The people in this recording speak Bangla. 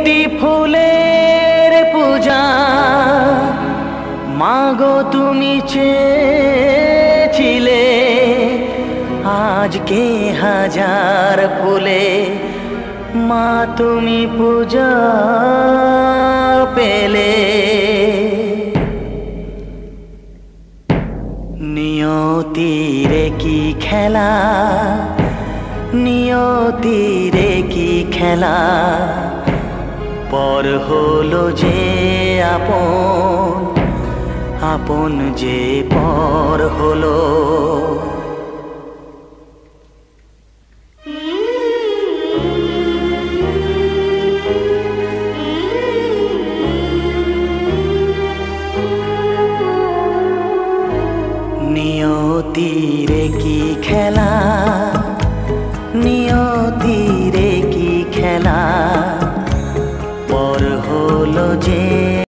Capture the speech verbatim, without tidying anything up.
একটি ফুলের পূজা মাগো তুমি চেয়েছিলে, আজকে হাজার ফুলে মা তুমি পূজা পেলে। নিয়তিরে কি খেলা, নিয়তিরে কি খেলা, পর হলো যে আপন, আপন যে পর হলো। নিয়তিরে কি খেলা, নিয়তিরে কি খেলা, পর হলো যে